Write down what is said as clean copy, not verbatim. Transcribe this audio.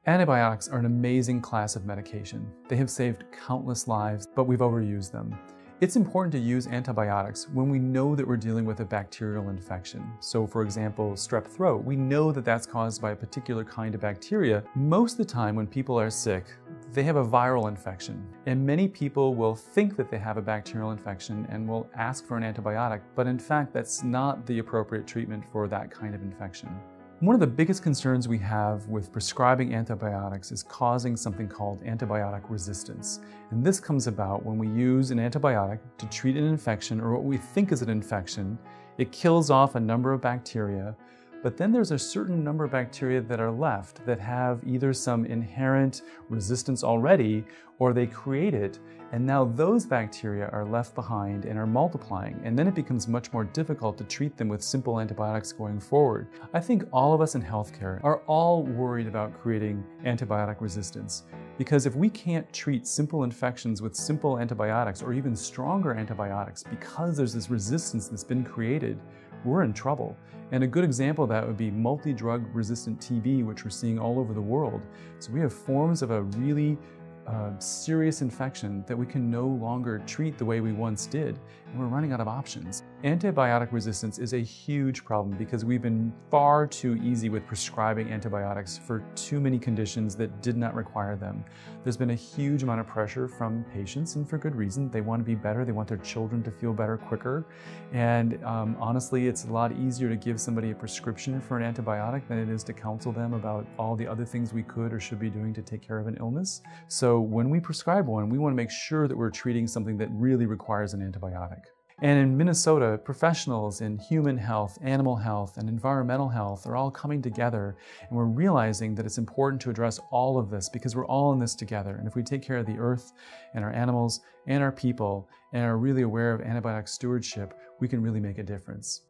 Antibiotics are an amazing class of medication. They have saved countless lives, but we've overused them. It's important to use antibiotics when we know that we're dealing with a bacterial infection. So for example, strep throat, we know that that's caused by a particular kind of bacteria. Most of the time when people are sick, they have a viral infection. And many people will think that they have a bacterial infection and will ask for an antibiotic, but in fact, that's not the appropriate treatment for that kind of infection. One of the biggest concerns we have with prescribing antibiotics is causing something called antibiotic resistance. And this comes about when we use an antibiotic to treat an infection or what we think is an infection. It kills off a number of bacteria, but then there's a certain number of bacteria that are left that have either some inherent resistance already or they create it, and now those bacteria are left behind and are multiplying, and then it becomes much more difficult to treat them with simple antibiotics going forward. I think all of us in healthcare are all worried about creating antibiotic resistance, because if we can't treat simple infections with simple antibiotics or even stronger antibiotics because there's this resistance that's been created, we're in trouble. And a good example of that would be multi-drug resistant TB, which we're seeing all over the world. So we have forms of a really serious infection that we can no longer treat the way we once did, and we're running out of options. Antibiotic resistance is a huge problem because we've been far too easy with prescribing antibiotics for too many conditions that did not require them. There's been a huge amount of pressure from patients, and for good reason. They want to be better, they want their children to feel better quicker, and honestly, it's a lot easier to give somebody a prescription for an antibiotic than it is to counsel them about all the other things we could or should be doing to take care of an illness. So when we prescribe one, we want to make sure that we're treating something that really requires an antibiotic. And in Minnesota, professionals in human health, animal health, and environmental health are all coming together, and we're realizing that it's important to address all of this because we're all in this together. And if we take care of the earth and our animals and our people and are really aware of antibiotic stewardship, we can really make a difference.